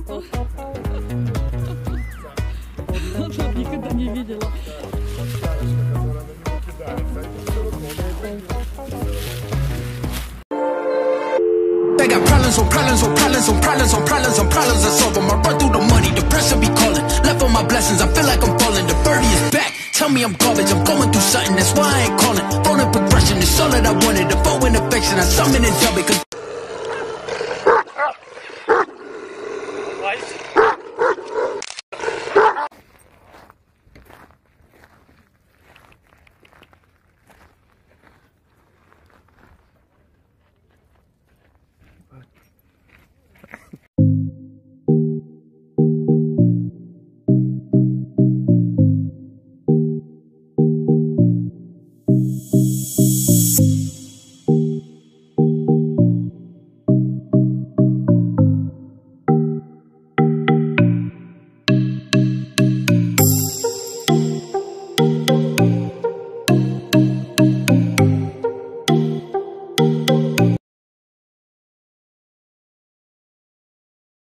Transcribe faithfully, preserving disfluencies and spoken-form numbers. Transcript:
Никогда не видела. They got problems on problems on problems on problems on problems on problems I solve them. I run through the money, the pressure be calling. Left on my blessings, I feel like I'm falling. The birdie is back, tell me I'm garbage. I'm going through something, that's why I ain't calling. Phone and progression, it's all that I wanted. The phone and affection, I summon and jump it.